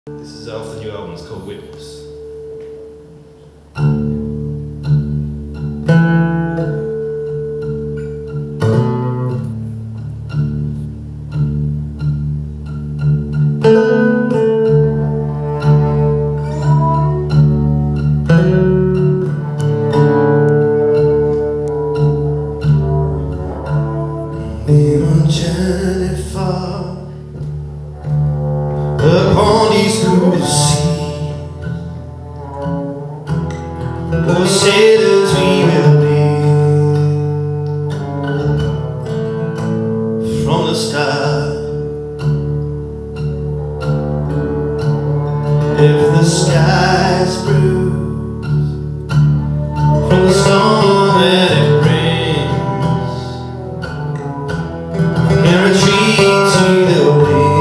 This is off the new album, it's called Witness. Upon these cruel seas, poor sailors we will be from the start. If the skies bruise from the storm that it brings, and retreat to the wind,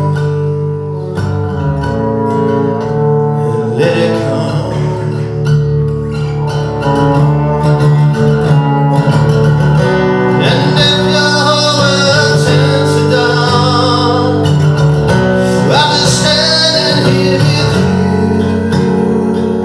let it come. And if your world turns to dawn, I'll be standing here with you.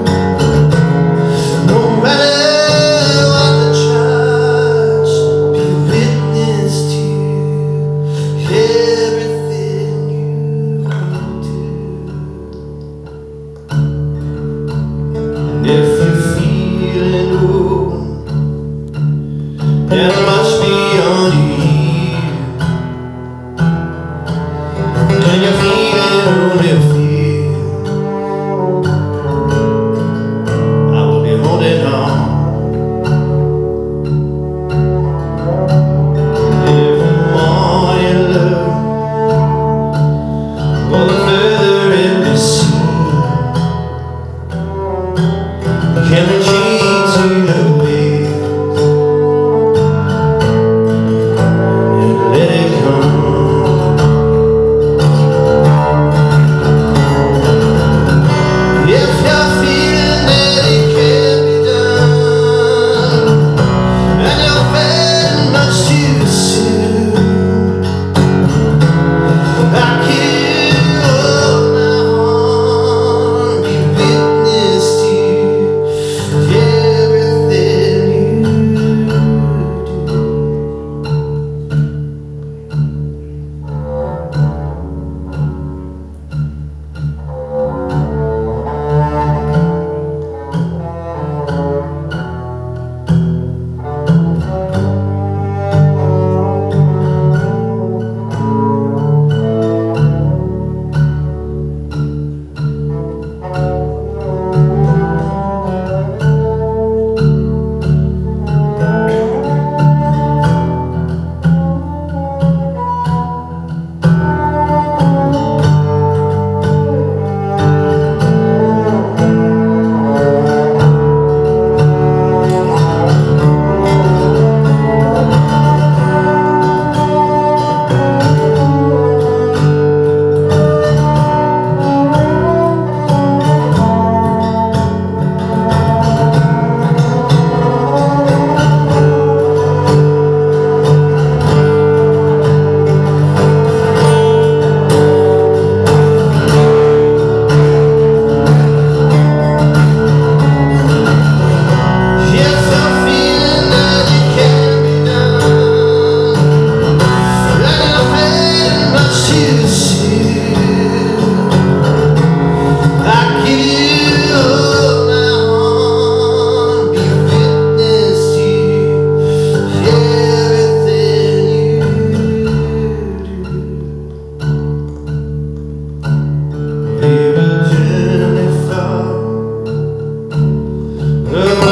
No matter what the charge, be witness to everything you do. If you're feeling low and much beyond you, and you're feeling only fear, I will be holding on. If the more you learn, well, the further it may seem, can retreat to the waves and let it come. If you're feeling that it can't be done, and you're fading much too soon, I give up my heart, be witness to everything you do. We will gently fall